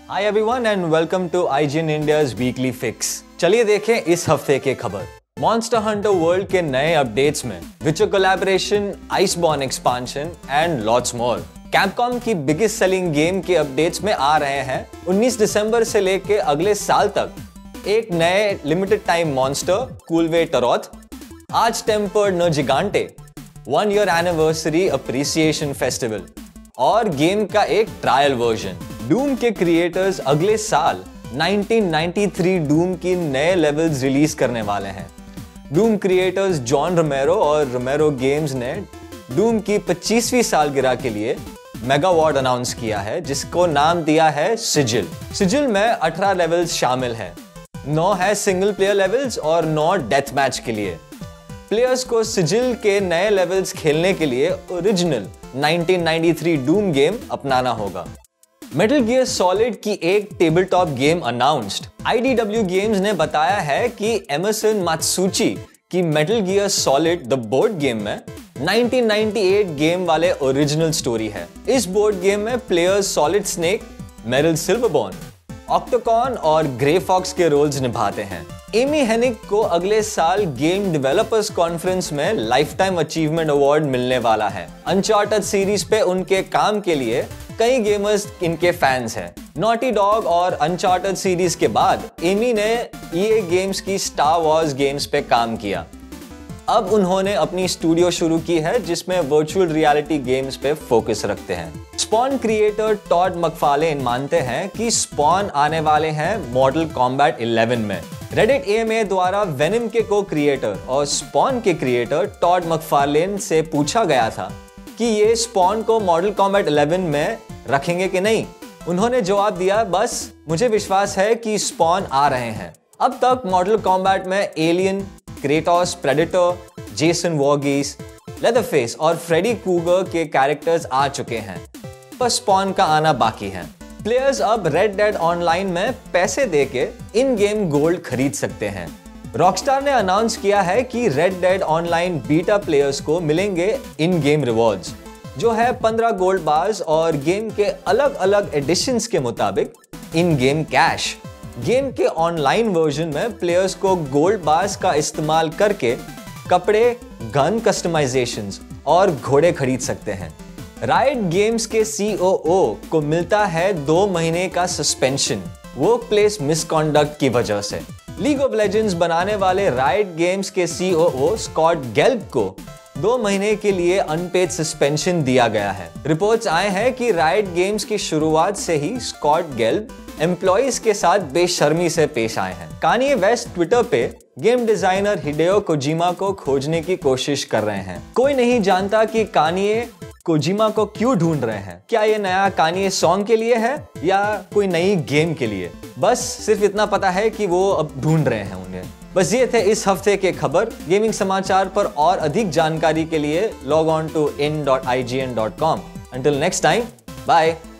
Hi everyone and welcome to IGN India's weekly fix. चलिए देखें इस हफ्ते के खबर। मॉन्स्टर हंटर वर्ल्ड के नए अपडेट्स में Witcher collaboration, Iceborne expansion and lots more. Capcom की बिगेस्ट सेलिंग गेम के अपडेट्स में आ रहे हैं 19 दिसंबर से लेके अगले साल तक एक नए limited time monster Kulve Taroth, arch tempered Nergigante, 1 year anniversary appreciation festival और गेम का एक ट्रायल वर्जन। डूम के क्रिएटर्स अगले साल 1993 डूम की नए लेवल्स रिलीज करने वाले हैं। डूम क्रिएटर्स जॉन रोमेरो और रोमेरो गेम्स ने डूम की 25वीं सालगिरह के लिए मेगा अवार्ड अनाउंस किया है, जिसको नाम दिया है सिजिल। सिजिल में 18 लेवल्स शामिल हैं, 9 है सिंगल प्लेयर लेवल्स और 9 डेथ मैच के लिए। प्लेयर्स को सिजिल के नए लेवल्स खेलने के लिए ओरिजिनल 1993 डूम गेम अपनाना होगा। मेटल गियर सॉलिड की एक table top game announced. IDW games ने बताया है कि एमरसन मात्सुची की Metal Gear Solid the board game में 1998 गेम वाले ओरिजिनल स्टोरी है। इस बोर्ड गेम में players Solid Snake, Meryl Silverburgh, Otacon और ग्रे फॉक्स के रोल्स निभाते हैं। एमी हेनिक को अगले साल गेम डेवलपर्स कॉन्फ्रेंस में लाइफ टाइम अचीवमेंट अवार्ड मिलने वाला है। अनचार्टेड सीरीज पे उनके काम के लिए कई गेमर्स इनके फैंस हैं। नॉटी डॉग और अनचार्टेड सीरीज के बाद एमी ने EA गेम्स की स्टार वॉर्स गेम्स पे काम किया। अब उन्होंने अपनी स्टूडियो शुरू की है जिसमें वर्चुअल रियलिटी गेम्स पे फोकस रखते हैं। स्पॉन क्रिएटर टॉड मैकफार्लेन मानते हैं कि स्पॉन आने वाले हैं मॉडल कॉम्बैट 11 में। रेडिट AMA द्वारा वेनम के को क्रिएटर और स्पॉन के क्रिएटर टॉड मैकफार्लेन से पूछा गया था कि ये स्पॉन को मॉडल कॉम्बैट 11 में रखेंगे कि नहीं। उन्होंने जवाब दिया, बस मुझे विश्वास है कि स्पॉन आ रहे हैं। अब तक मॉडल कॉम्बैट में Alien, Kratos, Predator, Jason Voorhees, Leatherface और फ्रेडी क्रूगर के कैरेक्टर्स आ चुके हैं, पर स्पॉन का आना बाकी है। प्लेयर्स अब रेड डेड ऑनलाइन में पैसे देके इन गेम गोल्ड खरीद सकते हैं। रॉकस्टार ने अनाउंस किया है कि Red Dead Online beta players को मिलेंगे इन गेम रिवॉर्ड्स, जो है 15 गोल्ड बार्स और गेम के अलग अलग एडिशंस के मुताबिक इन गेम कैश। गेम के ऑनलाइन वर्जन में प्लेयर्स को गोल्ड बार्स का इस्तेमाल करके कपड़े, गन कस्टमाइजेशंस और घोड़े खरीद सकते हैं। राइट गेम्स के COO को मिलता है 2 महीने का सस्पेंशन वर्कप्लेस मिसकॉन्डक्ट की वजह से। लीग ऑफ लेजेंड्स बनाने वाले राइट गेम्स के COO स्कॉट गेल्ब को 2 महीने के लिए अनपेड सस्पेंशन दिया गया है। रिपोर्ट्स आए हैं कि राइट गेम्स की शुरुआत से ही स्कॉट गेल्ब एम्प्लॉइज के साथ बेशर्मी से पेश आए हैं। कानिये वेस्ट ट्विटर पे गेम डिजाइनर हिडेओ कोजिमा को खोजने की कोशिश कर रहे हैं। कोई नहीं जानता कि कानिये कोजिमा को क्यों ढूंढ रहे हैं। क्या ये नया कानिये सॉन्ग के लिए है या कोई नई गेम के लिए? बस सिर्फ इतना पता है कि वो अब ढूंढ रहे हैं उन्हें। बस ये थे इस हफ्ते के खबर। गेमिंग समाचार पर और अधिक जानकारी के लिए log on to in.ign.com। Until next time, bye.